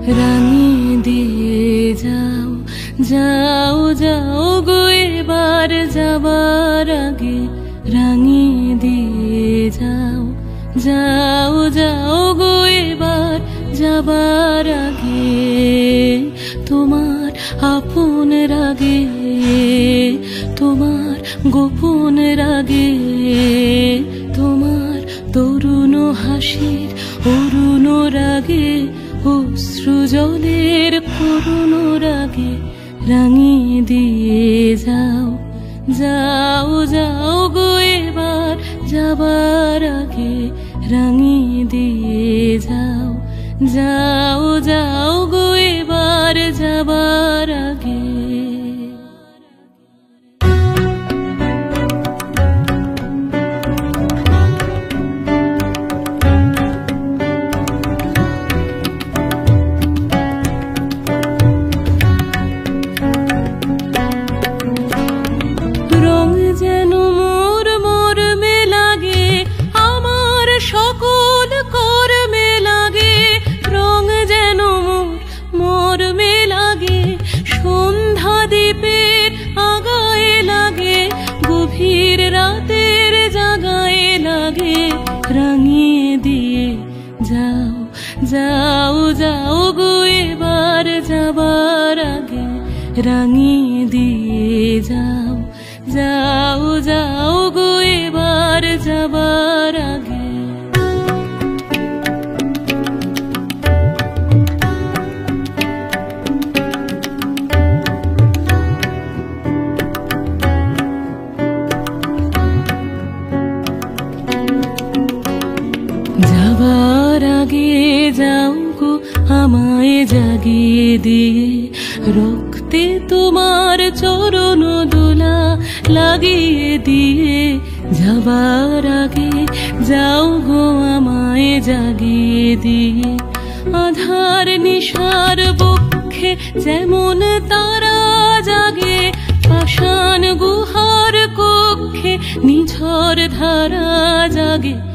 রাঙিয়ে দিয়ে যাও যাও যাও গো এবার যাবার আগে রাঙিয়ে দিয়ে যাও যাও যাও গো এবার যাবার আগে তোমার আপন রাগে তোমার গোপন রাগে তোমার তরুণ হাসির অরুণ রাগে অশ্রু জলের করুণ রাগে রাঙিয়ে দিয়ে যাও যাও যাও গো এবার যাবার আগে রাঙিয়ে দিয়ে যাও যাও যাও গো এবার যাবার আগে গভীর রাতের জাগায় লাগে রাঙিয়ে দিয়ে যাও যাও যাও গো এবার যাবার আগে রাঙিয়ে দিয়ে যাও যাও যাও গো এবার যাবার আগে যাবার আগে যাও গো আমায় জাগিয়ে দিয়ে রক্তে তোমার চরণ দোলা লাগিয়ে দিয়ে যাবার আগে যাও গো আমায় জাগিয়ে দিয়ে আধার নিশার বক্ষে যেমন তারা জাগে পাষাণ গুহার কক্ষে নিঝর ধারা জাগে